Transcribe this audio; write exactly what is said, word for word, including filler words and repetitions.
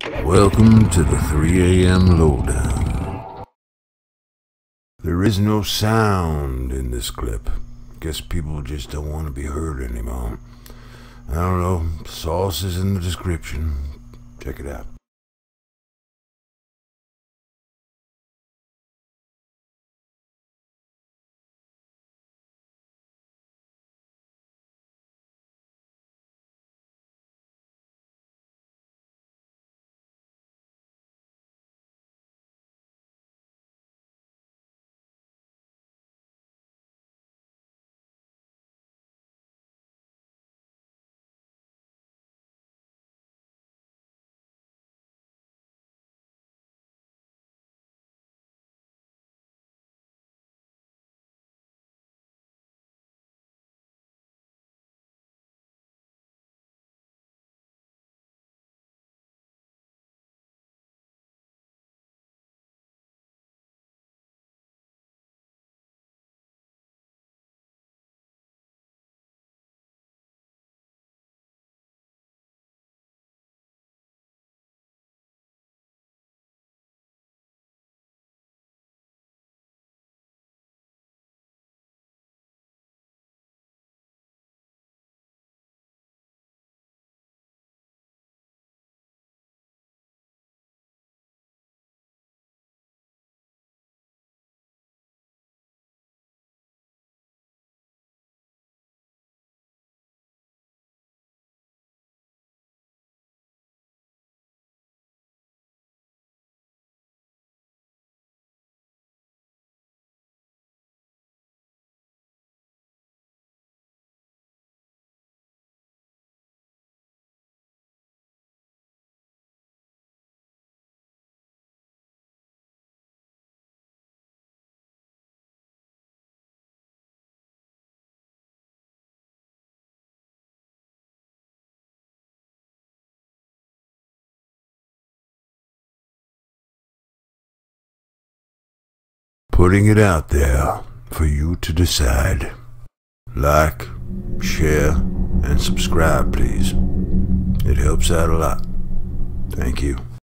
Welcome to the three A M Lowdown. There is no sound in this clip. Guess people just don't want to be heard anymore. I don't know, sauce is in the description. Check it out. Putting it out there for you to decide. Like, share, and subscribe, please. It helps out a lot. Thank you.